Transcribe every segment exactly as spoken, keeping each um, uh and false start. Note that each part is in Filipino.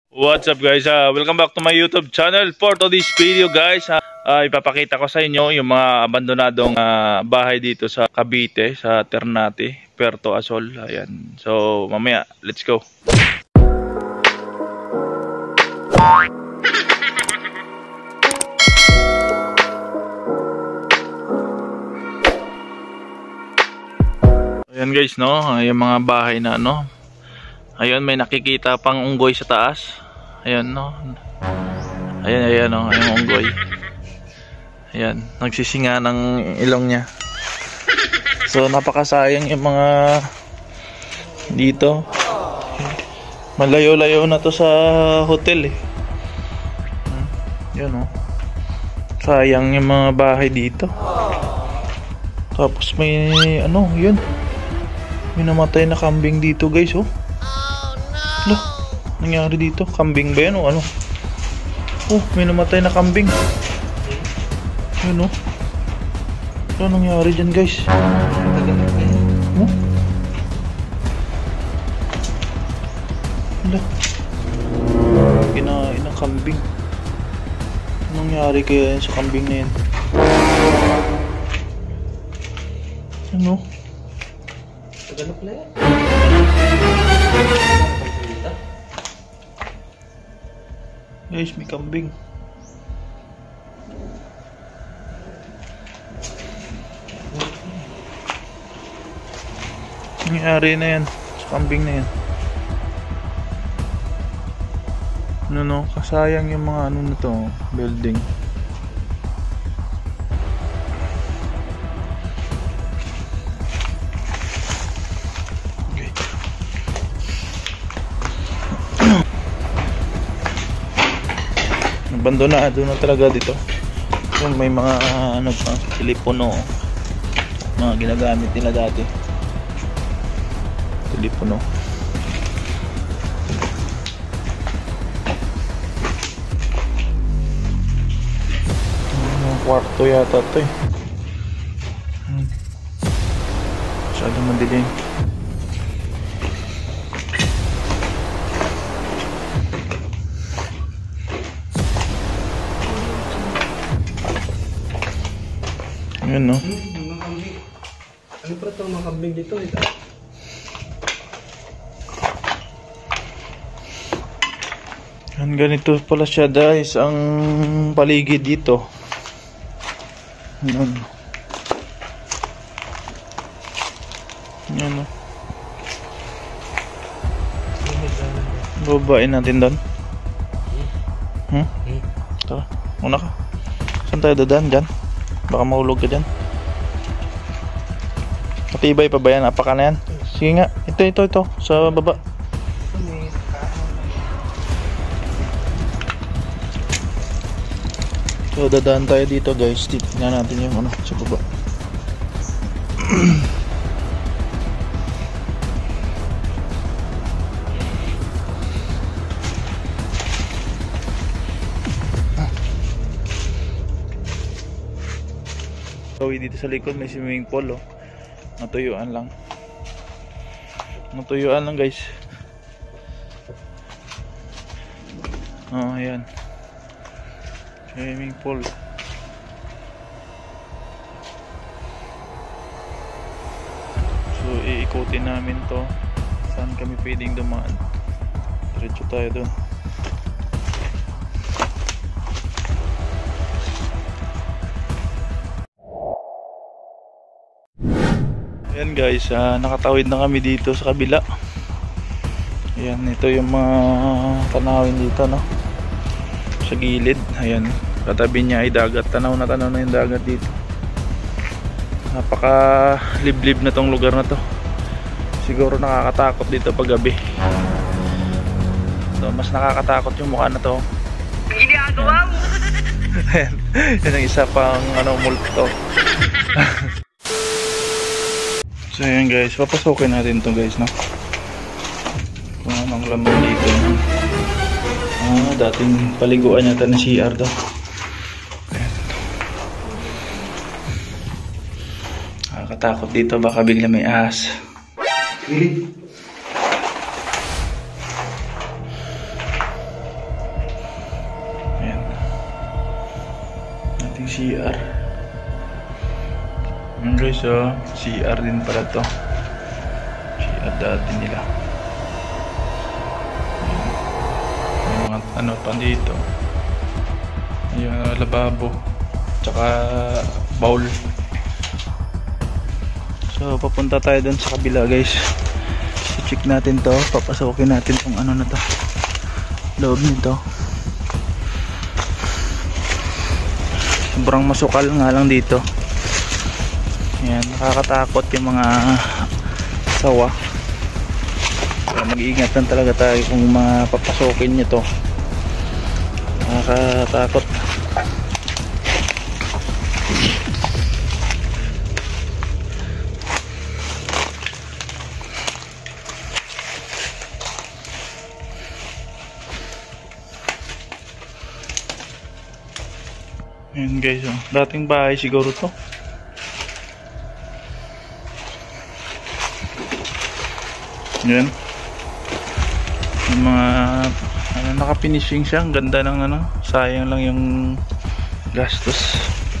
What's up guys, uh, welcome back to my YouTube channel. For today's video guys, uh, uh, ipapakita ko sa inyo yung mga abandonadong uh, bahay dito sa Cavite, sa Ternate, Puerto Azul. Ayan. So mamaya, let's go. Ayan guys, no, yung mga bahay na ano. Ayun, may nakikita pang unggoy sa taas. Ayan, no. Ayan, ayan, no, yung unggoy. Ayan, nagsisinga ng ilong niya. So, napakasayang yung mga dito. Malayo-layo na to sa hotel eh. Ayan, no. Sayang yung mga bahay dito. Tapos may, ano, yun. May namatay na kambing dito guys, oh. Ano? Nangyari dito? Kambing ba yan o ano? Oh, may namatay na kambing. Ano? Ano nangyari dyan guys? Oh? Ano? Kinain ng kambing. Ano nangyari kaya yan sa kambing na yan? Ano? Tagalog na yan. Guys, may kambing. Nangyari na yan sa kambing na yan. Ano no, kasayang yung mga ano na to, building. Abandonado na talaga dito. Yung may mga uh, ano pa, telepono, mga ginagamit nila dati. Telepono. Yung kwarto yata to eh. Hmm. Masyadong madilim. Ayan no. Hmm, mga kambing. Ano pa ito mga kambing dito? Ito. Yan, ganito pala siya guys ang paligid dito. Ayan. Ayan no. Babain natin doon. Hmm? Hmm? Tara, una ka. Saan tayo dadaan dyan? Baka mahulog ka dyan. Matibay pa ba yan? Apaka na yan? Sige nga. Ito, ito, ito. Sa baba. So, dadaan tayo dito guys. Tingnan natin yung ano sa baba. So, dito sa likod may swimming pool, oh. Natuyuan lang. Natuyuan lang, guys. Oh, ayan. Swimming pool. So, iikutin namin to. Saan kami pwedeng dumaan? Diretso tayo doon. Ayan guys, uh, nakatawid na kami dito sa kabila. Ayan, ito yung mga tanawin dito, no? Sa gilid, ayan. Katabi niya ay dagat. Tanaw na tanaw na yung dagat dito. Napaka liblib na tong lugar na to. Siguro nakakatakot dito pag gabi. So, mas nakakatakot yung mukha na to. Ginagawa mo! Ayan, yan ang isa pang ano, multo. So ayan guys, papasokin natin to guys, no? Kung anong laman dito. Ah, dating paliguan yata ng C R to. Ayan. Nakakatakot dito, baka bigla may ahas. dating C R. Yun guys, oh, C R din pala to. C R dati nila. May mga ano pa dito. Yung lababo. Tsaka bowl. So papunta tayo dun sa kabila guys. I-check natin to. Papasokin natin tong ano na to. Loob nito. Sobrang masukal nga lang dito. Ayan, nakakatakot yung mga sawa. Kaya mag-iingat lang talaga tayo kung mga papasokin nyo to. Nakakatakot. Ayan guys, oh. Dating bahay siguro to. Ayan. Yung mga ano, naka-finishing siya. Ang ganda ng ano. Sayang lang yung gastos.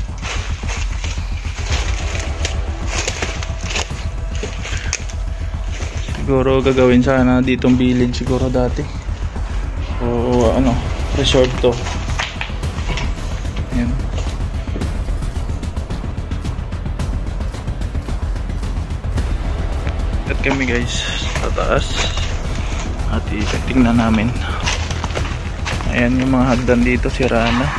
Siguro gagawin sana ditong village siguro dati. O ano, resort to. Ayan. At kami guys sa taas at ititingnan namin. Ayan yung mga hagdan dito, sira na.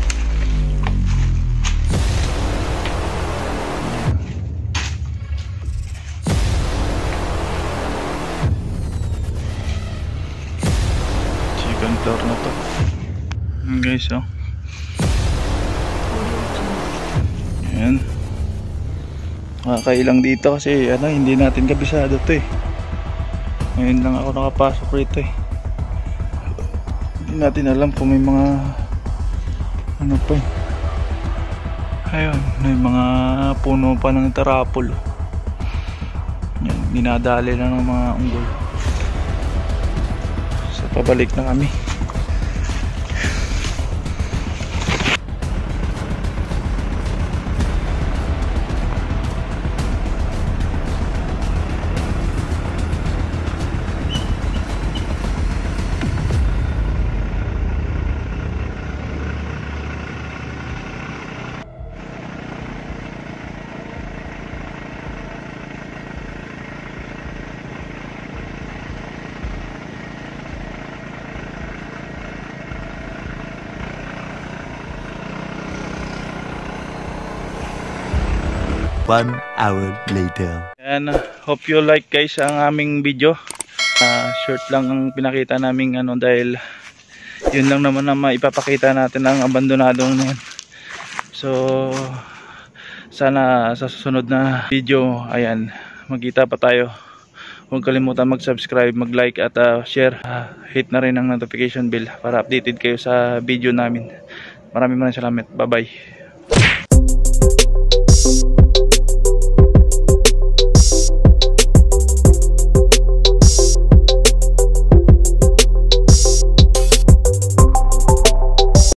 Second floor na to. Ayan guys, oh. Ayan. Makakailang dito kasi ano, hindi natin kabisado to eh. Ngayon lang ako nakapasok rito eh. Hindi natin alam kung may mga ano pa eh. Ayun, may mga puno pa ng tarapol. Yan, dinadali lang ng mga unggol. So pabalik na kami. One hour later. And hope you like guys ang aming video. Uh, short lang ang pinakita naming ano dahil yun lang naman na maipapakita natin ang abandonadong yan. So sana sa susunod na video ayan magkita pa tayo. Huwag kalimutan mag-subscribe, mag-like at uh, share. Uh, hit na rin ang notification bell para updated kayo sa video namin. Maraming maraming salamat. Bye bye.